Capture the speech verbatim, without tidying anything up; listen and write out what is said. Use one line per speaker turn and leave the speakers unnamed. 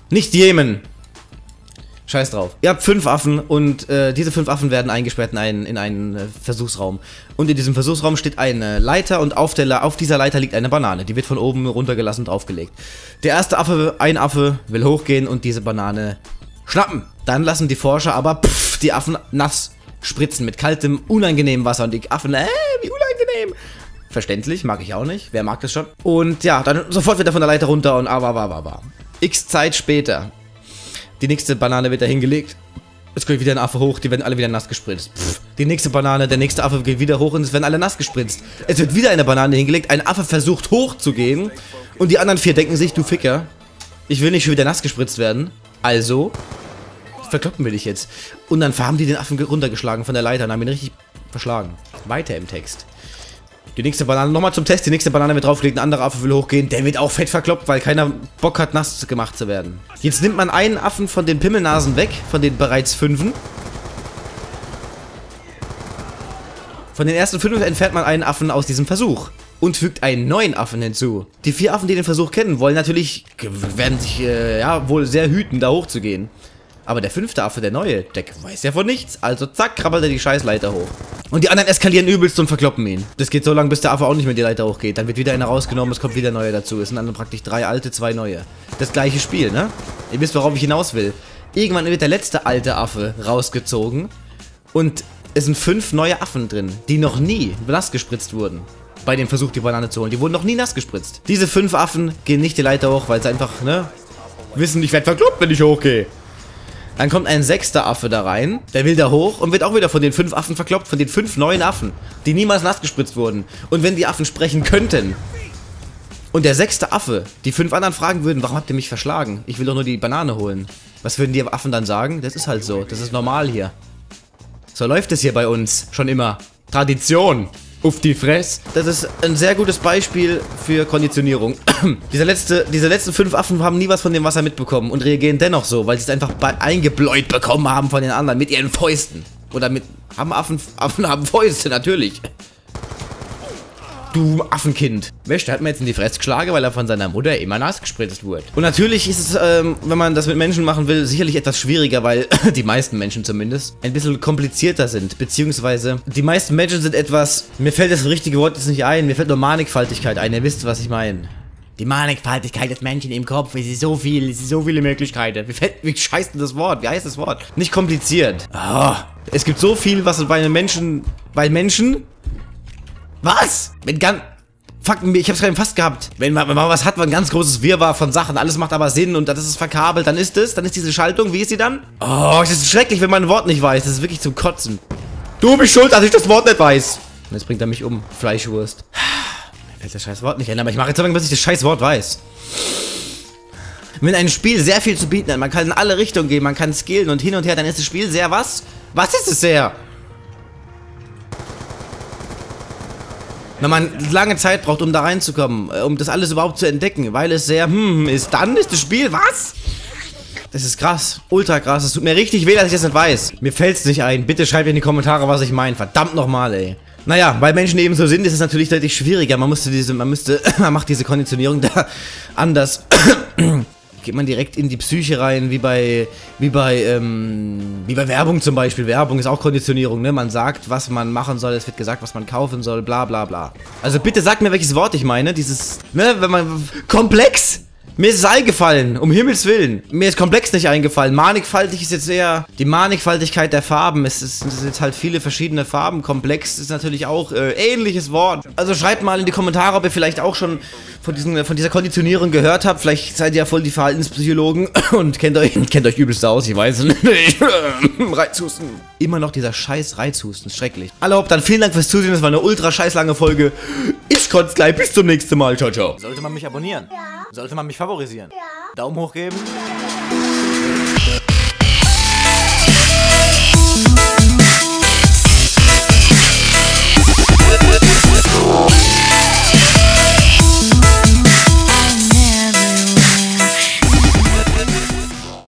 Nicht Jemen. Scheiß drauf. Ihr habt fünf Affen und äh, diese fünf Affen werden eingesperrt in einen, in einen äh, Versuchsraum. Und in diesem Versuchsraum steht eine Leiter und auf, der, auf dieser Leiter liegt eine Banane. Die wird von oben runtergelassen und draufgelegt. Der erste Affe, ein Affe, will hochgehen und diese Banane schnappen. Dann lassen die Forscher aber pff, die Affen nass spritzen mit kaltem, unangenehmem Wasser. Und die Affen, äh, wie unangenehm. Verständlich, mag ich auch nicht. Wer mag das schon? Und ja, dann sofort wird er von der Leiter runter und aber, aber, aber. X Zeit später. Die nächste Banane wird da hingelegt. Jetzt geht wieder ein Affe hoch, die werden alle wieder nass gespritzt. Pff, die nächste Banane, der nächste Affe geht wieder hoch und es werden alle nass gespritzt. Es wird wieder eine Banane hingelegt, ein Affe versucht hochzugehen und die anderen vier denken sich, du Ficker, ich will nicht schon wieder nass gespritzt werden, also verkloppen wir dich jetzt. Und dann haben die den Affen runtergeschlagen von der Leiter und haben ihn richtig verschlagen. Weiter im Text. Die nächste Banane, nochmal zum Test, die nächste Banane wird draufgelegt, ein anderer Affe will hochgehen, der wird auch fett verkloppt, weil keiner Bock hat, nass gemacht zu werden. Jetzt nimmt man einen Affen von den Pimmelnasen weg, von den bereits fünfen. Von den ersten fünf entfernt man einen Affen aus diesem Versuch und fügt einen neuen Affen hinzu. Die vier Affen, die den Versuch kennen, wollen natürlich, werden sich, äh, ja, wohl sehr hüten, da hochzugehen. Aber der fünfte Affe, der neue, der weiß ja von nichts. Also zack, krabbelt er die Scheißleiter hoch. Und die anderen eskalieren übelst und verkloppen ihn. Das geht so lange, bis der Affe auch nicht mehr die Leiter hochgeht. Dann wird wieder einer rausgenommen, es kommt wieder neue dazu. Es sind dann praktisch drei alte, zwei neue. Das gleiche Spiel, ne? Ihr wisst, worauf ich hinaus will. Irgendwann wird der letzte alte Affe rausgezogen. Und es sind fünf neue Affen drin, die noch nie nass gespritzt wurden. Bei dem Versuch, die Banane zu holen. Die wurden noch nie nass gespritzt. Diese fünf Affen gehen nicht die Leiter hoch, weil sie einfach, ne? Wissen, ich werde verkloppt, wenn ich hochgehe. Dann kommt ein sechster Affe da rein, der will da hoch und wird auch wieder von den fünf Affen verkloppt, von den fünf neuen Affen, die niemals nass gespritzt wurden. Und wenn die Affen sprechen könnten und der sechste Affe die fünf anderen fragen würden, warum habt ihr mich verschlagen? Ich will doch nur die Banane holen. Was würden die Affen dann sagen? Das ist halt so, das ist normal hier. So läuft es hier bei uns, schon immer. Tradition. Auf die Fress. Das ist ein sehr gutes Beispiel für Konditionierung. Diese letzte, diese letzten fünf Affen haben nie was von dem Wasser mitbekommen und reagieren dennoch so, weil sie es einfach eingebläut bekommen haben von den anderen mit ihren Fäusten. Oder mit... Haben Affen... Affen haben Fäuste, natürlich. Du Affenkind. Wäsch, der hat mir jetzt in die Fresse geschlagen, weil er von seiner Mutter immer nass gespritzt wurde. Und natürlich ist es, ähm, wenn man das mit Menschen machen will, sicherlich etwas schwieriger, weil die meisten Menschen zumindest ein bisschen komplizierter sind. Beziehungsweise die meisten Menschen sind etwas... Mir fällt das richtige Wort jetzt nicht ein, mir fällt nur Mannigfaltigkeit ein. Ihr wisst, was ich meine. Die Mannigfaltigkeit des Menschen im Kopf, es ist so viel, es ist so viele Möglichkeiten. Wie, fällt, wie scheißt denn das Wort? Wie heißt das Wort? Nicht kompliziert. Oh, es gibt so viel, was bei einem Menschen... Bei Menschen... Was? Wenn ganz... Fuck, ich hab's gerade fast gehabt. Wenn man, wenn man was hat, ein ganz großes Wirrwarr von Sachen, alles macht aber Sinn und das ist verkabelt, dann ist es, dann ist diese Schaltung, wie ist sie dann? Oh, es ist schrecklich, wenn man ein Wort nicht weiß. Das ist wirklich zum Kotzen. Du bist schuld, dass ich das Wort nicht weiß. Und jetzt bringt er mich um. Fleischwurst. Mir fällt das scheiß Wort nicht ein, aber ich mache jetzt so lange, bis ich das scheiß Wort weiß. Wenn ein Spiel sehr viel zu bieten hat, man kann in alle Richtungen gehen, man kann skillen und hin und her, dann ist das Spiel sehr was? Was ist es sehr? Wenn man lange Zeit braucht, um da reinzukommen, um das alles überhaupt zu entdecken, weil es sehr, hm, ist, dann ist das Spiel, was? Das ist krass, ultra krass, es tut mir richtig weh, dass ich das nicht weiß. Mir fällt's nicht ein, bitte schreibt in die Kommentare, was ich meine, verdammt nochmal, ey. Naja, weil Menschen eben so sind, ist es natürlich deutlich schwieriger, man musste diese, man müsste, man macht diese Konditionierung da anders. Geht man direkt in die Psyche rein, wie bei, wie bei, ähm, wie bei Werbung zum Beispiel. Werbung ist auch Konditionierung, ne? Man sagt, was man machen soll, es wird gesagt, was man kaufen soll, bla bla bla. Also bitte sagt mir, welches Wort ich meine, dieses, ne, wenn man, komplex? Mir ist es eingefallen, um Himmels Willen. Mir ist komplex nicht eingefallen. Mannigfaltig ist jetzt eher die Mannigfaltigkeit der Farben. Es, ist, es sind jetzt halt viele verschiedene Farben. Komplex ist natürlich auch äh, ähnliches Wort. Also schreibt mal in die Kommentare, ob ihr vielleicht auch schon von, diesen, von dieser Konditionierung gehört habt. Vielleicht seid ihr ja voll die Verhaltenspsychologen und kennt euch, kennt euch übelst aus. Ich weiß es nicht. Reizhusten. Immer noch dieser scheiß Reizhusten. Schrecklich. Alle dann vielen Dank fürs Zusehen. Das war eine ultra scheiß lange Folge. Ich konnte gleich. Bis zum nächsten Mal. Ciao, ciao. Sollte man mich abonnieren? Ja. Sollte man mich favorisieren? Ja. Daumen hoch geben? Ja.